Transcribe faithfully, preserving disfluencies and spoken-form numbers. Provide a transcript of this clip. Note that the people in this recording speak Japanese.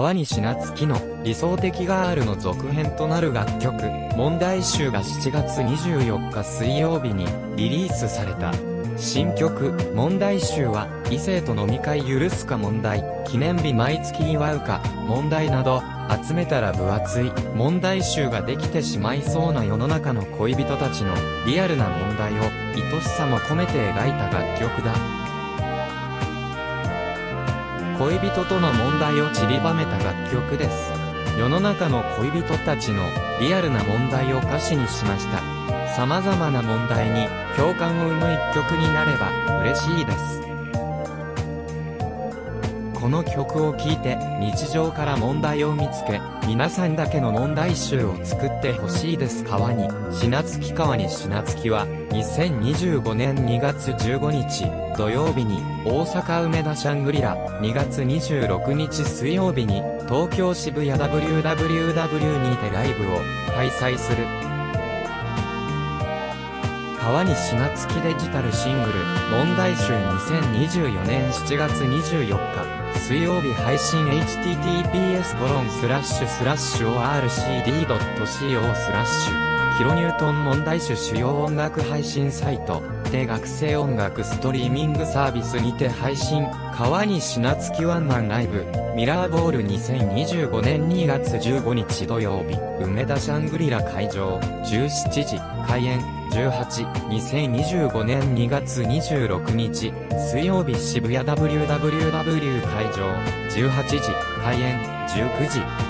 川西夏樹の理想的ガールの続編となる楽曲、問題集がしちがつにじゅうよっか水曜日にリリースされた。新曲、問題集は、異性と飲み会許すか問題、記念日毎月祝うか、問題など、集めたら分厚い、問題集ができてしまいそうな世の中の恋人たちの、リアルな問題を、愛しさも込めて描いた楽曲だ。恋人との問題を散りばめた楽曲です。世の中の恋人たちのリアルな問題を歌詞にしました。様々な問題に共感を生む一曲になれば嬉しいです。この曲を聴いて日常から問題を見つけ、皆さんだけの問題集を作ってほしいです。川にしなつき川にしなつきはにせんにじゅうごねんにがつじゅうごにち土曜日に大阪梅田シャングリラ、にがつにじゅうろくにち水曜日に東京渋谷 ダブリューダブリューダブリュー にてライブを開催する。川西夏樹デジタルシングル問題集にせんにじゅうよねんしちがつにじゅうよっか水曜日配信 エイチティーティーピーエスコロンスラッシュスラッシュオーアールシーディードットシーオースラッシュキロニュートン問題集主要音楽配信サイトで学生音楽ストリーミングサービスにて配信。川西夏樹ワンマンライブミラーボールにせんにじゅうごねんにがつじゅうごにち土曜日梅田シャングリラ会場じゅうしちじ開演じゅうはち、にせんにじゅうごねんにがつにじゅうろくにち水曜日渋谷 ダブリューダブリューダブリュー 会場じゅうはちじ開演じゅうくじ